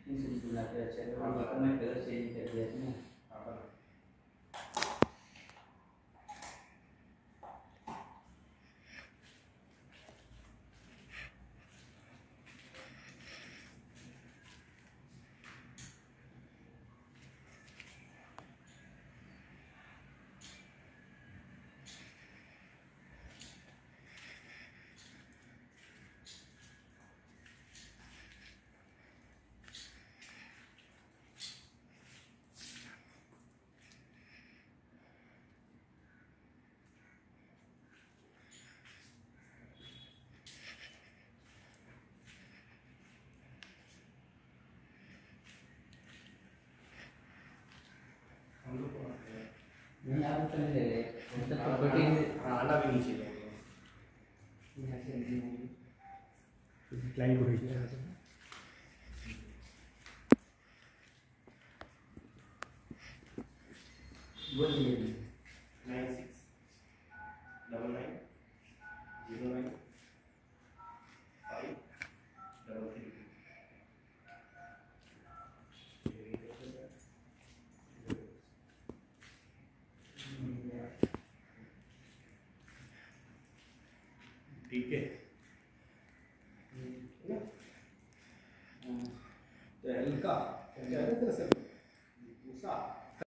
ini sudah ada saya kemarin kalau saya tidak lihatnya apa नहीं आप तो नहीं ले रहे मतलब तो प्रोटीन आना भी नीचे लेंगे यहाँ से नहीं क्लाइंट को भेजना है बोलिए 9699095333 ठीक है तो हल्का क्या है तेरा सर दूसरा